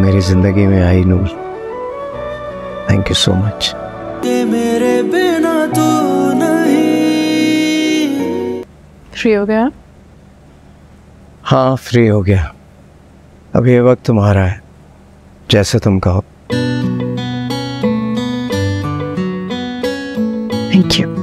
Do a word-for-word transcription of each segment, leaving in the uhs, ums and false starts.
मेरी जिंदगी में आई Noor, thank you so much. मेरे बिना तू नहीं। फ्री हो गया? हाँ फ्री हो गया। अब ये वक्त तुम्हारा है, जैसे तुम कहो। Thank you.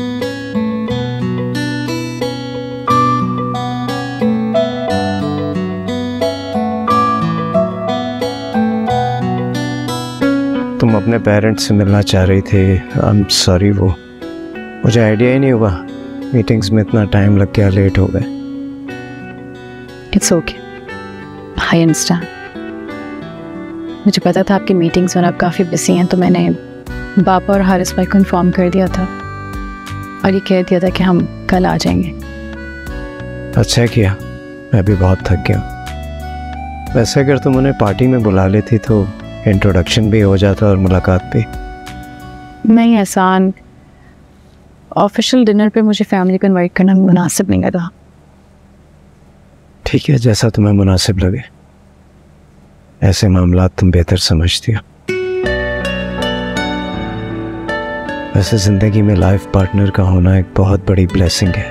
तुम अपने पेरेंट्स से मिलना चाह रही थी। आई एम सॉरी, वो मुझे आइडिया ही नहीं हुआ। मीटिंग्स में इतना टाइम लग गया, लेट हो गए। It's okay, I understand. मुझे पता था आपकी मीटिंग्स में आप काफ़ी बिजी हैं, तो मैंने बापा और हारिस भाई को इन्फॉर्म कर दिया था और ये कह दिया था कि हम कल आ जाएंगे। अच्छा किया, मैं भी बहुत थक गया। वैसे अगर तुम उन्हें पार्टी में बुला लेती तो इंट्रोडक्शन भी हो जाता और मुलाकात भी। नहीं एहसान, ऑफिशियल डिनर पे मुझे फैमिली को इनवाइट करना मुनासिब नहीं लगा। ठीक है, जैसा तुम्हें मुनासिब लगे। ऐसे मामला तुम बेहतर समझती हो। वैसे जिंदगी में लाइफ पार्टनर का होना एक बहुत बड़ी ब्लेसिंग है।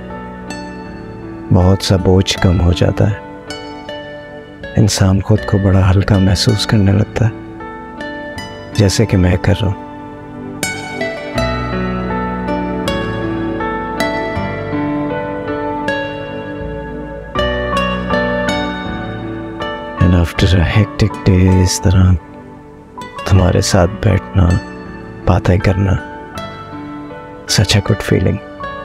बहुत सा बोझ कम हो जाता है, इंसान खुद को बड़ा हल्का महसूस करने लगता है, जैसे कि मैं कर रहा हूं। And after a hectic day इस तरह तुम्हारे साथ बैठना, बातें करना, सच अ गुड फीलिंग।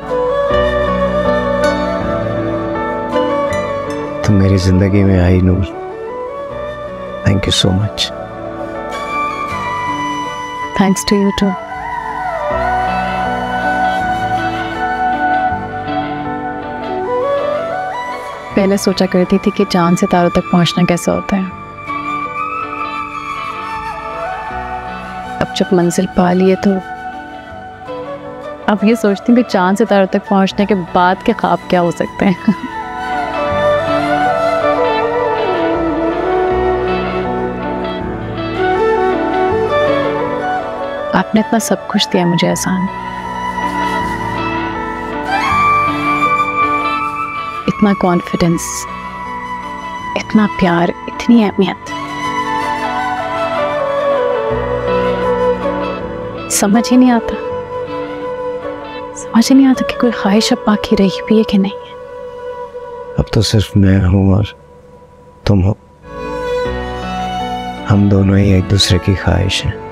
तुम मेरी जिंदगी में आई Noor, thank you so much. Thanks to you too. पहले सोचा करती थी कि चांद सितारों तक पहुंचना कैसा होता है, अब जब मंजिल पा लिए तो अब ये सोचती हूँ कि चांद सितारों तक पहुंचने के बाद के ख्वाब क्या हो सकते हैं। आपने इतना सब कुछ दिया मुझे एहसान, इतना कॉन्फिडेंस, इतना प्यार, इतनी अहमियत। समझ ही नहीं आता समझ ही नहीं आता कि कोई ख्वाहिश अब बाकी रही भी है कि नहीं है। अब तो सिर्फ मैं हूं और तुम हो। हम दोनों ही एक दूसरे की ख्वाहिश हैं।